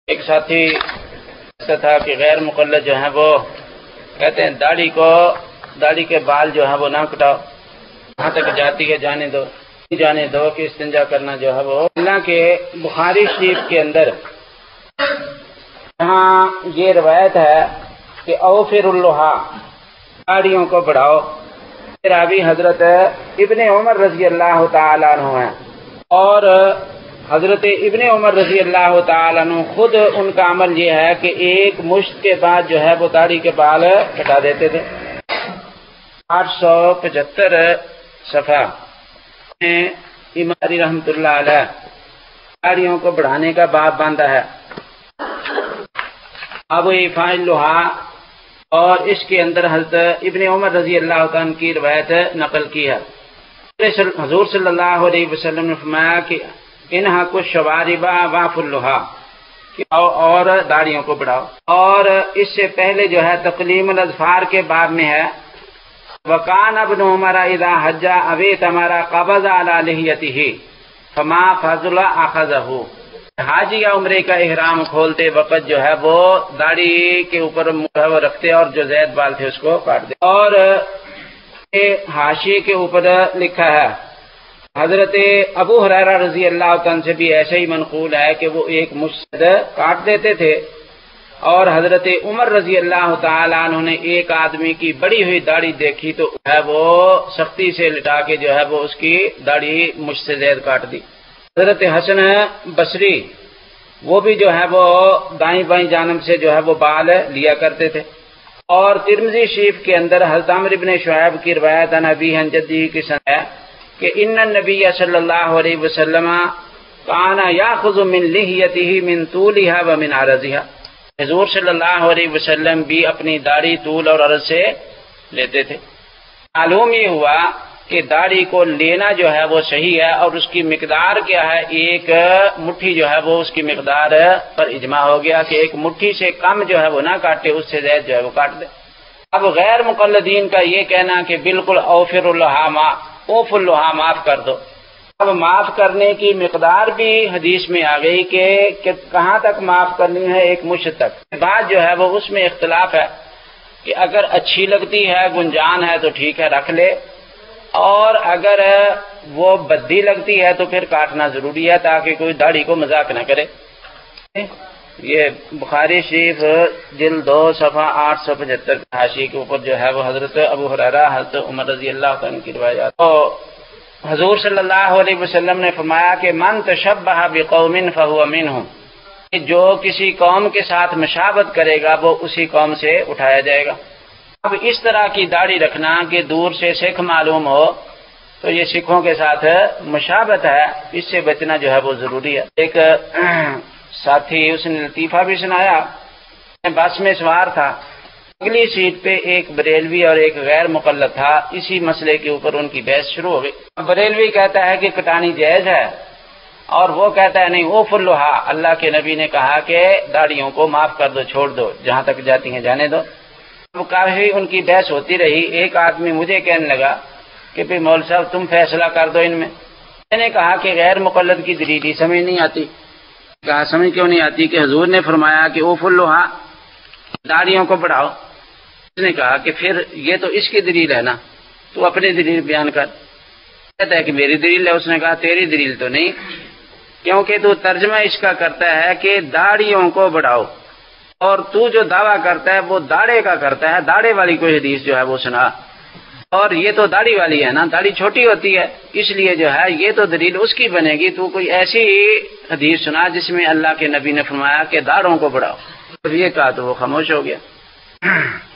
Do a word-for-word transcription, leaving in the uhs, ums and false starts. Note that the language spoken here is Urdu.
ایک ساتھی ایسا تھا کہ غیر مقلد جو ہیں وہ کہتے ہیں داڑھی کو داڑھی کے بال جو ہیں وہ نہ کٹاؤ، وہاں تک جاتی ہے جانے دو جانے دو کہ استنجا کرنا جو ہے وہ اللہ کے بخاری شریف کے اندر یہاں یہ روایت ہے کہ اوفر اللحا، داڑھیوں کو بڑھاؤ۔ راوی حضرت ابن عمر رضی اللہ تعالیٰ عنہ ہیں، اور حضرت ابن عمر رضی اللہ تعالیٰ عنہ خود ان کا عمل یہ ہے کہ ایک مشت کے بعد جو ہے وہ داڑھی کے بال کٹا دیتے تھے۔ آٹھ سو پچہتر صفحہ اماری رحمت اللہ علیہ داڑھیوں کو بڑھانے کا باب باندھا ہے، ابو ایفاء اللحا، اور اس کے اندر حضرت ابن عمر رضی اللہ عنہ کی روایت نقل کی ہے۔ حضور صلی اللہ علیہ وسلم نے فرمایا کہ انہا کچھ شواربا واف اللحا، اور داڑھیوں کو بڑھاؤ۔ اور اس سے پہلے جو ہے تقلیم الاظفار کے باب میں ہے وَقَانَ ابْنُ عُمَرَ اِذَا حَجَّ اَوِيتَمَرَ قَبَضَ عَلَى لِحْيَتِهِ فَمَا فَضْلَ أَخَذَهُ، حاجی یا عمرے کا احرام کھولتے وقت جو ہے وہ داڑھی کے اوپر وہ رکھتے اور جو زید بال تھے اس کو کاٹ دے۔ اور حاشیے کے اوپر لکھا ہے حضرت ابو ہریرہ رضی اللہ عنہ سے بھی ایسے ہی منقول ہے کہ وہ ایک مشت کاٹ دیتے تھے، اور حضرت عمر رضی اللہ تعالیٰ عنہ نے ایک آدمی کی بڑی ہوئی داڑھی دیکھی تو ہے وہ سختی سے لٹا کے جو ہے وہ اس کی داڑھی مشت سے زید کاٹ دی۔ حضرت حسن بصری وہ بھی جو ہے وہ دائیں بائیں جانب سے جو ہے وہ بال لیا کرتے تھے۔ اور ترمذی شریف کے اندر حضرت عمرو بن شعیب کی روایت عن ابی عن جدی کی سند ہے کہ ان النبی صلی اللہ علیہ وسلم کان یاخذ من لحیتہ من طولها ومن عرضها، حضور صلی اللہ علیہ وسلم بھی اپنی داڑھی طول اور عرض سے لیتے تھے۔ معلوم یہ ہوا کہ داڑھی کو لینا جو ہے وہ صحیح ہے، اور اس کی مقدار کیا ہے، ایک مٹھی جو ہے وہ اس کی مقدار پر اجماع ہو گیا کہ ایک مٹھی سے کم جو ہے وہ نہ کاٹے، اس سے زیادہ جو ہے وہ کاٹ دے۔ اب غیر مقلدین کا یہ کہنا کہ بالکل اوفر اللحا ما اوف اللحا معاف کر دو، اب معاف کرنے کی مقدار بھی حدیث میں آ گئی کہ, کہ کہاں تک معاف کرنی ہے، ایک مشت تک۔ بات جو ہے وہ اس میں اختلاف ہے کہ اگر اچھی لگتی ہے گنجان ہے تو ٹھیک ہے رکھ لے، اور اگر وہ بدی لگتی ہے تو پھر کاٹنا ضروری ہے تاکہ کوئی داڑھی کو مذاق نہ کرے۔ یہ بخاری شریف جلد دو صفحہ آٹھ سو پچہتر حاشیے کے اوپر جو ہے وہ حضرت ابو ہریرہ حضرت عمر رضی اللہ عنہ کی روایات۔ تو حضور صلی اللہ علیہ وسلم نے فرمایا کہ من تشبہ بقوم فہو منہم، جو کسی قوم کے ساتھ مشابہت کرے گا وہ اسی قوم سے اٹھایا جائے گا۔ اب اس طرح کی داڑھی رکھنا کہ دور سے سکھ معلوم ہو تو یہ سکھوں کے ساتھ مشابہت ہے، اس سے بچنا جو ہے وہ ضروری ہے۔ ایک ساتھی اس نے لطیفہ بھی سنایا، بس میں سوار تھا، اگلی سیٹ پہ ایک بریلوی اور ایک غیر مقلد تھا، اسی مسئلے کے اوپر ان کی بحث شروع ہو گئی۔ بریلوی کہتا ہے کہ کٹانی جائز ہے، اور وہ کہتا ہے نہیں اوف اللحا، اللہ کے نبی نے کہا کہ داڑھیوں کو معاف کر دو، چھوڑ دو، جہاں تک جاتی ہیں جانے دو۔ وہ کافی ان کی بحث ہوتی رہی، ایک آدمی مجھے کہنے لگا کہ بھئی مول صاحب تم فیصلہ کر دو ان میں۔ میں نے کہا کہ غیر مقلد کی دلیل سمجھ نہیں آتی۔ کہا سمجھ کیوں نہیں آتی کہ حضور نے فرمایا کہ اوف اللحا، داڑھیوں کو بڑھاؤ۔ اس نے کہا کہ پھر یہ تو اس کی دلیل ہے نا، تو اپنی دلیل بیان کر۔ کہتا ہے کہ میری دلیل ہے۔ اس نے کہا تیری دلیل تو نہیں، کیونکہ تو ترجمہ اس کا کرتا ہے کہ داڑھیوں کو بڑھاؤ، اور تو جو دعویٰ کرتا ہے وہ داڑھے کا کرتا ہے، داڑھے والی کوئی حدیث جو ہے وہ سنا، اور یہ تو داڑھی والی ہے نا، داڑھی چھوٹی ہوتی ہے، اس لیے جو ہے یہ تو دلیل اس کی بنے گی۔ تو کوئی ایسی حدیث سنا جس میں اللہ کے نبی نے فرمایا کہ داڑھوں کو بڑھاؤ۔ یہ کہا تو وہ خاموش ہو گیا۔